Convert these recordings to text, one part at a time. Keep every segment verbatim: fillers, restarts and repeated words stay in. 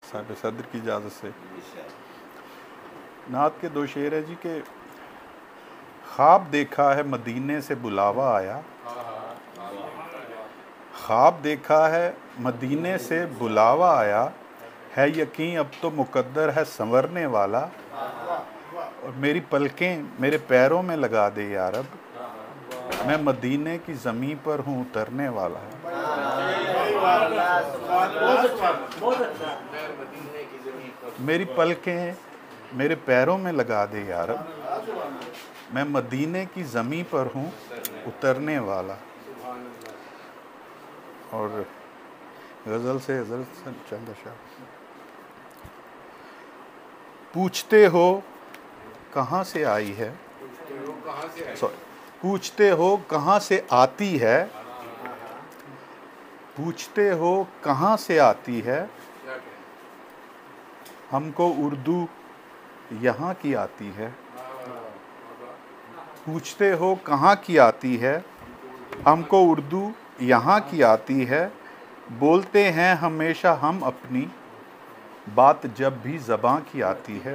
साहब सदर की इजाज़त से नात के दो शेर है जी के ख्वाब देखा है मदीने से बुलावा आया, ख्वाब देखा है मदीने से बुलावा आया, है यकीन अब तो मुकद्दर है संवरने वाला, और मेरी पलकें मेरे पैरों में लगा दे या रब, मैं मदीने की ज़मीं पर हूँ उतरने वाला है। मेरी पलकें मेरे पैरों में लगा दे या रब, मैं मदीने की ज़मीं पर हूँ उतरने वाला। और गज़ल से गज़ल से चंद अशआर। पूछते हो कहाँ से आई है, सॉरी पूछते हो कहाँ से आती है, पूछते हो कहाँ से आती है, हमको उर्दू यहाँ की आती है। पूछते हो कहाँ की आती है, हमको उर्दू यहाँ की आती है, बोलते हैं हमेशा हम अपनी बात जब भी ज़बां की आती है।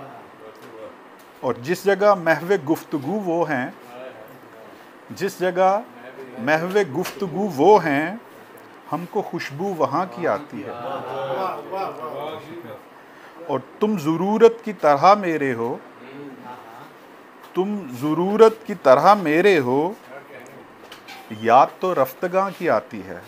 और जिस जगह महवे गुफ्तगू वो हैं, जिस जगह महवे गुफ्तगू वो हैं, हमको खुशबू वहाँ की आती है। और तुम ज़रूरत की तरह मेरे हो, तुम ज़रूरत की तरह मेरे हो, याद तो रफ्तगां की आती है।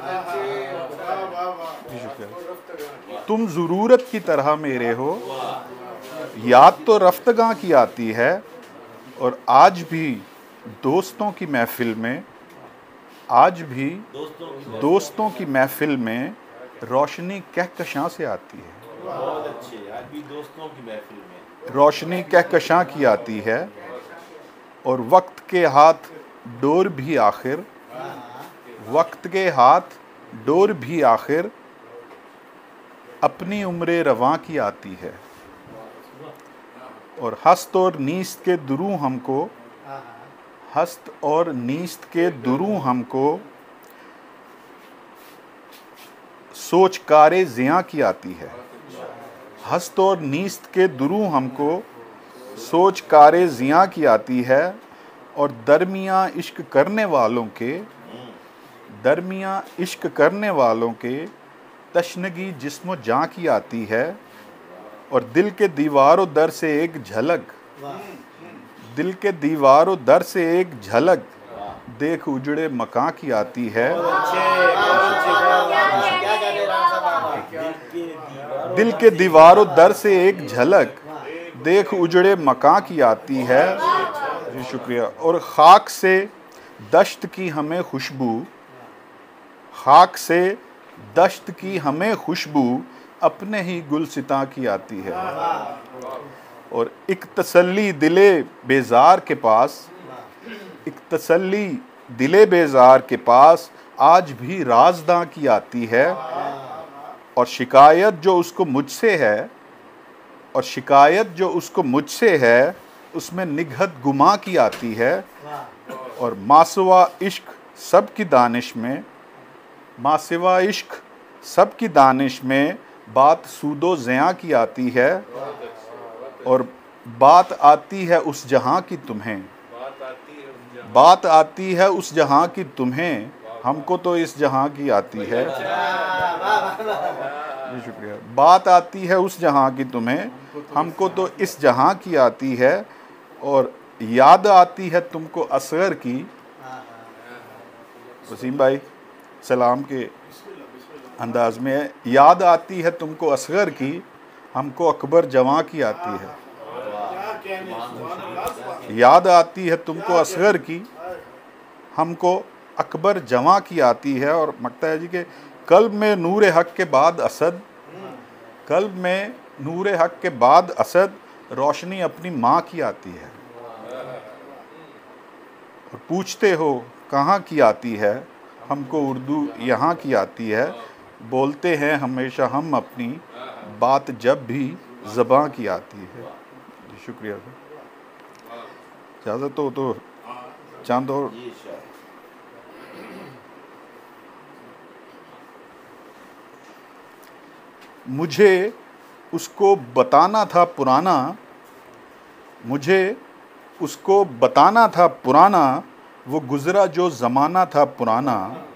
तुम ज़रूरत की तरह मेरे हो, याद तो रफ्तगां की आती है, और आज भी दोस्तों की महफिल में, आज भी दोस्तों की महफिल में रोशनी कहकशां से आती है। बहुत अच्छे, आज भी दोस्तों की महफिल में रोशनी कहकशां की आती है, और वक्त के हाथ डोर भी आखिर, वक्त के हाथ डोर भी आखिर अपनी उम्र रवां की आती है। और हस्त और नीस्त के दुरू हमको, हस्त और नीस्त के दुरू हमको सोच कारे ज़ियां की आती है। हस्त और नीस्त के दुरू हमको सोच कारे ज़ियां की आती है, और दरमियाँ इश्क करने वालों के, दरमियाँ इश्क करने वालों के तशनगी जिस्म जां की आती है। और दिल के दीवारों दर से एक झलक, दिल के दीवारों दर से एक झलक देख उजड़े मकां की आती है। दिल के दीवारों दर से एक झलक देख उजड़े मकां की आती है। जी शुक्रिया। और खाक से दश्त की हमें खुशबू, खाक से दश्त की हमें खुशबू अपने ही गुलसितां की आती है। और एक तसल्ली दिले बेजार के पास, एक तसल्ली दिले बेजार के पास आज भी राजदां की आती है। और शिकायत जो उसको मुझसे है, और शिकायत जो उसको मुझसे है, उसमें निगहत गुमा की आती है। और मासवा इश्क सब की दानिश में, मासवा इश्क सब की दानिश में बात सूदो ज़ियां की आती है। और बात आती है उस जहां की तुम्हें, बात आती है उस जहां की तुम्हें, हमको तो इस जहां की आती है। जी शुक्रिया। बात आती है उस जहां की तुम्हें, हमको तो इस जहां की आती है। और याद आती है तुमको असगर की, वसीम भाई सलाम के अंदाज में है, याद आती है तुमको असगर की, हमको अकबर जवां की आती है। याद आती है तुमको असगर की, हमको अकबर जवां की आती है। और मकता है जी के कल्ब में नूर हक के बाद असद, कल्ब में नूर हक के बाद असद रोशनी अपनी माँ की आती है। और पूछते हो कहाँ की आती है, हमको उर्दू यहाँ की आती है, बोलते हैं हमेशा हम अपनी बात जब भी ज़बां की आती है। जी शुक्रिया सर। इजाज़त हो तो चांद और मुझे उसको बताना था पुराना, मुझे उसको बताना था पुराना, वो गुज़रा जो ज़माना था पुराना।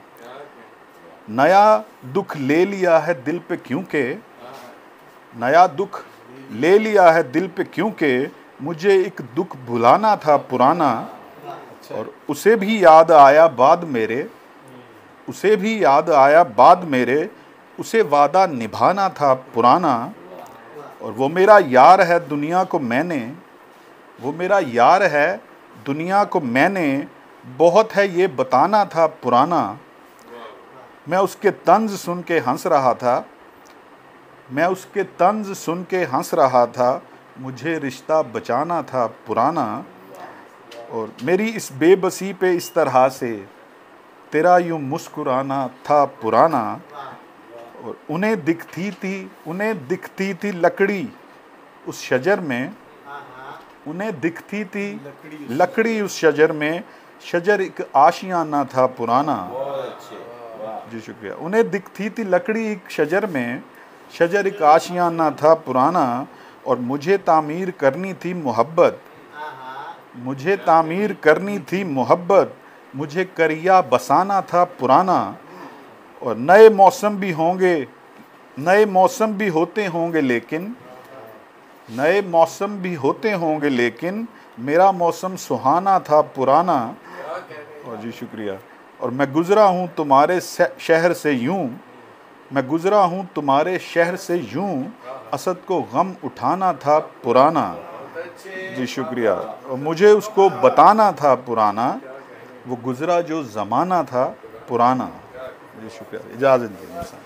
नया दुख ले लिया है दिल पे क्योंकि, नया दुख ले लिया है दिल पे क्योंकि मुझे एक दुख भुलाना था पुराना। और उसे भी याद आया बाद मेरे, उसे भी याद आया बाद मेरे, उसे वादा निभाना था पुराना। और वो मेरा यार है दुनिया को मैंने, वो मेरा यार है दुनिया को मैंने, बहुत है ये बताना था पुराना। मैं उसके तंज सुन के हंस रहा था, मैं उसके तंज सुन के हंस रहा था, मुझे रिश्ता बचाना था पुराना। और मेरी इस बेबसी पे इस तरह से तेरा यूं मुस्कुराना था पुराना। और उन्हें दिखती थी उन्हें दिखती थी लकड़ी उस शजर में, उन्हें दिखती थी लकड़ी उस शजर में, शजर एक आशियाना था पुराना। जी शुक्रिया। उन्हें दिखती थी लकड़ी एक शजर में, शजर एक आशियाना था पुराना। और मुझे तामीर करनी थी मोहब्बत, मुझे तामीर करनी थी मोहब्बत, मुझे करिया बसाना था पुराना। और नए मौसम भी होंगे, नए मौसम भी होते होंगे लेकिन, नए मौसम भी होते होंगे लेकिन मेरा मौसम सुहाना था पुराना। और जी शुक्रिया। और मैं गुज़रा हूँ तुम्हारे शहर से यूं, मैं गुज़रा हूँ तुम्हारे शहर से यूं, असद को गम उठाना था पुराना। जी शुक्रिया। और मुझे उसको बताना था पुराना, वो गुज़रा जो ज़माना था पुराना। जी शुक्रिया। इजाज़त दीजिए।